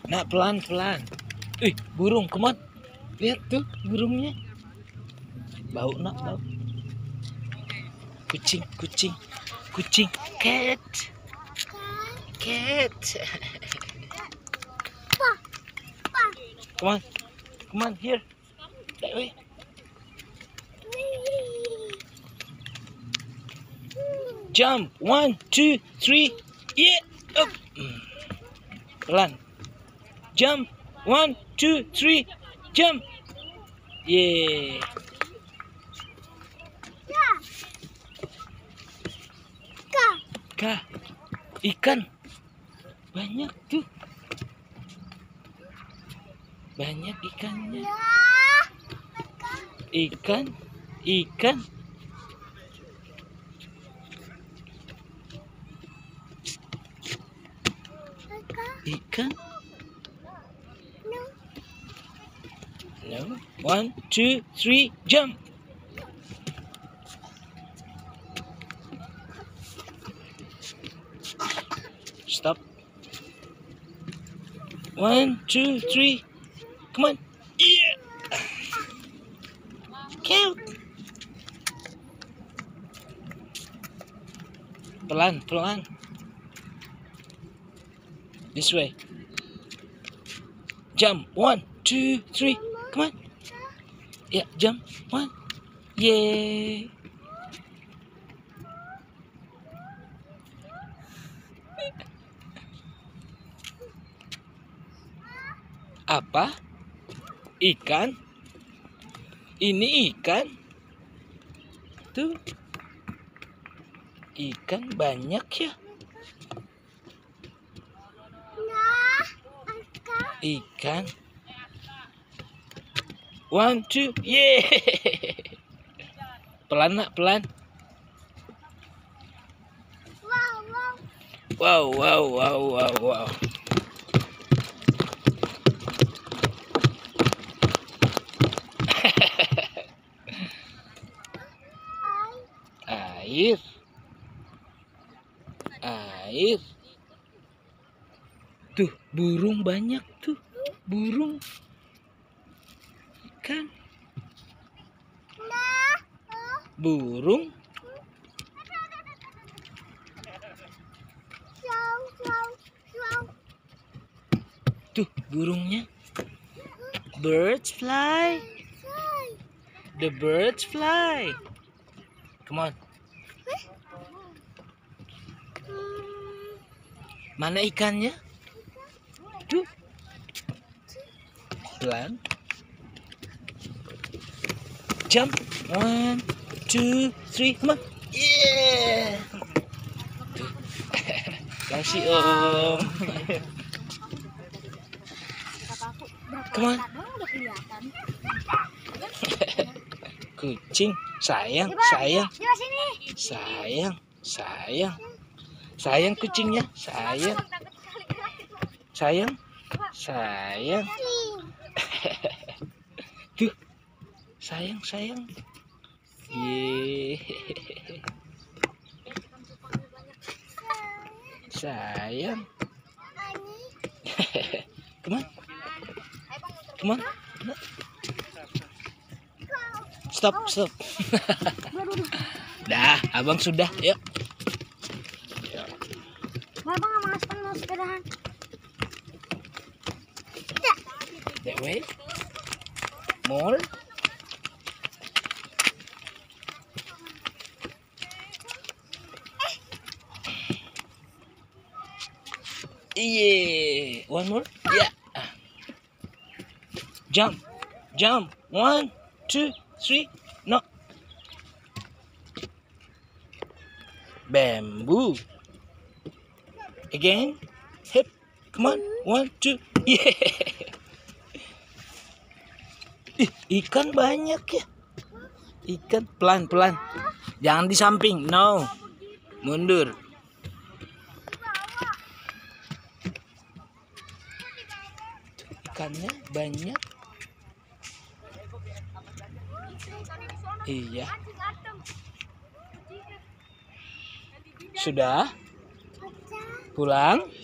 Nak pelan-pelan. Burung, come on. Lihat tuh burungnya. Bau nak, bau. Kucing. Cat. Come on, here. That way. Jump, 1, 2, 3, yeah, up. Pelan. Jump, 1, 2, 3, jump. Yeah. Ikan. Banyak tuh. Banyak ikannya. Ikan. No. 1, 2, 3, jump. Stop. 1, 2, 3. Come on. Yeah. Count. Pelan. This way. Jump. 1, 2, 3. Come on. Yeah, jump. 1. Yeah. Apa? Ikan? Ini ikan? Tuh. Ikan banyak ya? Ikan. 1, 2, yeah. Pelan nak, pelan. Wow. Air. Tuh, burung banyak tuh. Burung. Ikan. Burung. Tuh, burungnya. Birds fly. The birds fly. Come on. Mana ikannya? Tuh. Pelan. Jump. 1, 2, 3. Come on. Yeah. Tuh. Kasih Om. Come on. Kucing. Sayang. Sayang kucingnya. Sayang. Tuh. Sayang. Yeay. Sayang. Come on. Stop. Dah, abang sudah. Yuk. Abang nggak masukkan mau sepedahan. That way. More. Yeah. One more. Yeah. Jump. 1, 2, 3. No. Bamboo. Again. Hip. Come on. 1, 2. Yeah. Ikan banyak ya. Ikan pelan. Jangan di samping. No. Mundur. Ikannya banyak. Iya. Sudah? Pulang?